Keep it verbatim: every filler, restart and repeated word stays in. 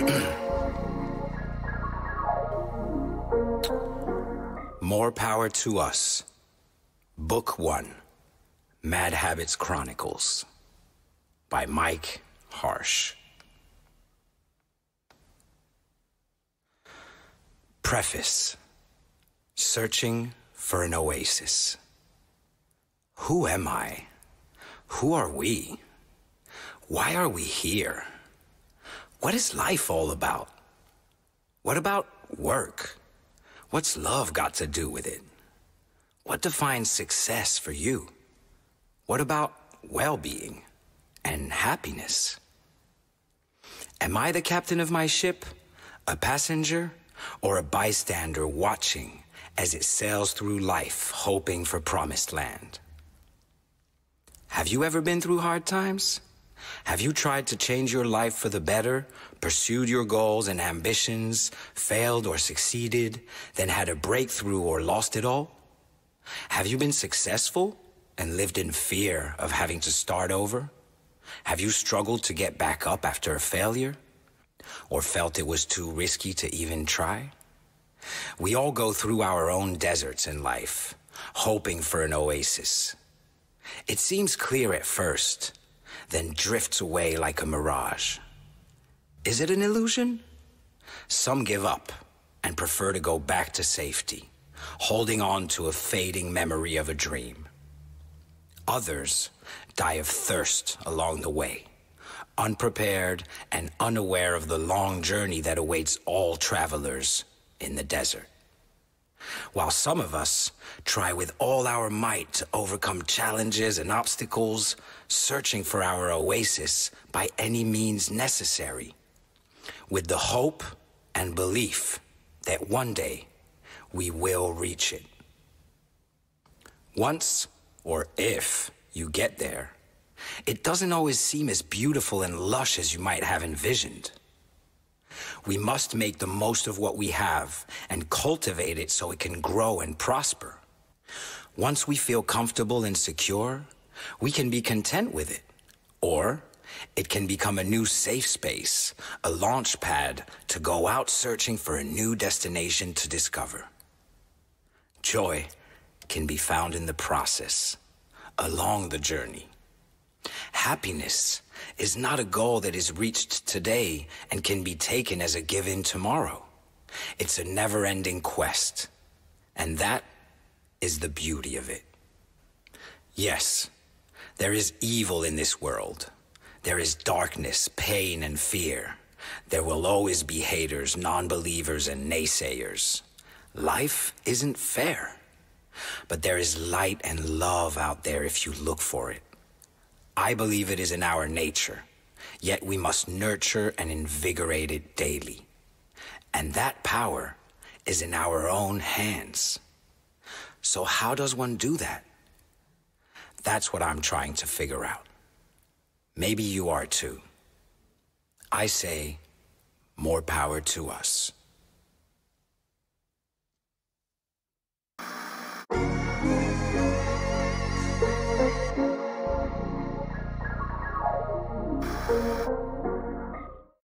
More Power to Us. Book One. Mad Habits Chronicles. By Mike Harsh. Preface. Searching for an oasis. Who am I? Who are we? Why are we here? What is life all about? What about work? What's love got to do with it? What defines success for you? What about well-being and happiness? Am I the captain of my ship, a passenger, or a bystander watching as it sails through life, hoping for promised land? Have you ever been through hard times? Have you tried to change your life for the better, pursued your goals and ambitions, failed or succeeded, then had a breakthrough or lost it all? Have you been successful and lived in fear of having to start over? Have you struggled to get back up after a failure? Or felt it was too risky to even try? We all go through our own deserts in life, hoping for an oasis. It seems clear at first, then drifts away like a mirage. Is it an illusion? Some give up and prefer to go back to safety, holding on to a fading memory of a dream. Others die of thirst along the way, unprepared and unaware of the long journey that awaits all travelers in the desert. While some of us try with all our might to overcome challenges and obstacles, searching for our oasis by any means necessary, with the hope and belief that one day we will reach it. Once, or if you get there, it doesn't always seem as beautiful and lush as you might have envisioned. We must make the most of what we have and cultivate it so it can grow and prosper. Once we feel comfortable and secure, we can be content with it. Or it can become a new safe space, a launch pad to go out searching for a new destination to discover. Joy can be found in the process, along the journey. Happiness is not a goal that is reached today and can be taken as a given tomorrow. It's a never-ending quest, and that is the beauty of it. Yes, there is evil in this world. There is darkness, pain, and fear. There will always be haters, non-believers, and naysayers. Life isn't fair, but there is light and love out there if you look for it. I believe it is in our nature, yet we must nurture and invigorate it daily. And that power is in our own hands. So how does one do that? That's what I'm trying to figure out. Maybe you are too. I say, more power to us.